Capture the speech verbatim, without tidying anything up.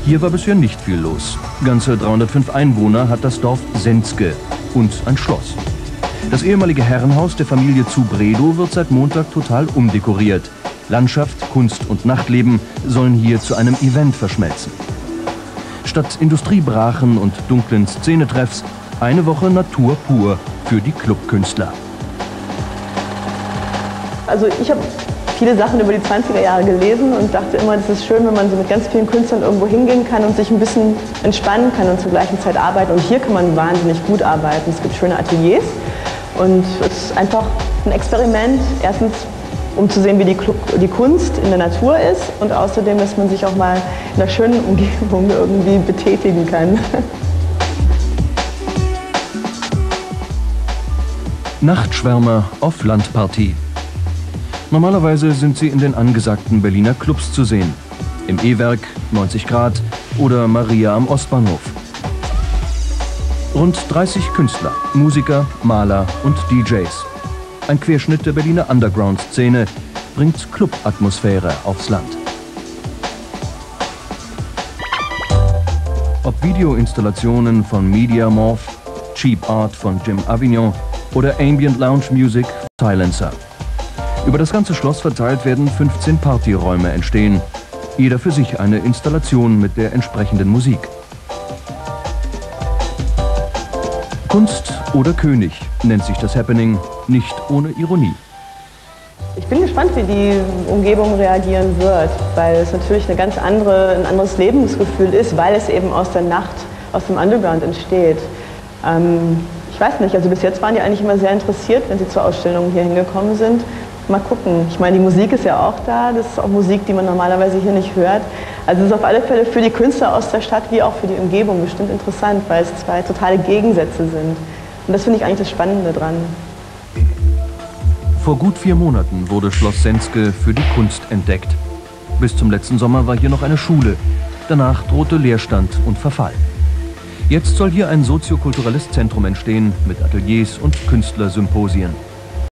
Hier war bisher nicht viel los. Ganze dreihundertfünf Einwohner hat das Dorf Senzke und ein Schloss. Das ehemalige Herrenhaus der Familie zu Bredow wird seit Montag total umdekoriert. Landschaft, Kunst und Nachtleben sollen hier zu einem Event verschmelzen. Statt Industriebrachen und dunklen Szenetreffs eine Woche Natur pur für die Clubkünstler. Also ich habe viele Sachen über die zwanziger Jahre gelesen und dachte immer, das ist schön, wenn man so mit ganz vielen Künstlern irgendwo hingehen kann und sich ein bisschen entspannen kann und zur gleichen Zeit arbeiten. Und hier kann man wahnsinnig gut arbeiten. Es gibt schöne Ateliers und es ist einfach ein Experiment. Erstens, um zu sehen, wie die, die Kunst in der Natur ist und außerdem, dass man sich auch mal in einer schönen Umgebung irgendwie betätigen kann. Nachtschwärmer auf Landpartie. Normalerweise sind sie in den angesagten Berliner Clubs zu sehen. Im E-Werk, neunzig Grad oder Maria am Ostbahnhof. Rund dreißig Künstler, Musiker, Maler und D Js. Ein Querschnitt der Berliner Underground-Szene bringt Club-Atmosphäre aufs Land. Ob Videoinstallationen von Media Morph, Cheap Art von Jim Avignon oder Ambient Lounge Music Silencer. Über das ganze Schloss verteilt werden fünfzehn Partyräume entstehen. Jeder für sich eine Installation mit der entsprechenden Musik. Kunst oder König nennt sich das Happening, nicht ohne Ironie. Ich bin gespannt, wie die Umgebung reagieren wird, weil es natürlich eine ganz andere, ein anderes Lebensgefühl ist, weil es eben aus der Nacht, aus dem Underground entsteht. Ähm, ich weiß nicht, also bis jetzt waren die eigentlich immer sehr interessiert, wenn sie zur Ausstellung hier hingekommen sind. Mal gucken. Ich meine, die Musik ist ja auch da, das ist auch Musik, die man normalerweise hier nicht hört. Also es ist auf alle Fälle für die Künstler aus der Stadt wie auch für die Umgebung bestimmt interessant, weil es zwei totale Gegensätze sind. Und das finde ich eigentlich das Spannende dran. Vor gut vier Monaten wurde Schloss Senzke für die Kunst entdeckt. Bis zum letzten Sommer war hier noch eine Schule. Danach drohte Leerstand und Verfall. Jetzt soll hier ein soziokulturelles Zentrum entstehen mit Ateliers und Künstlersymposien.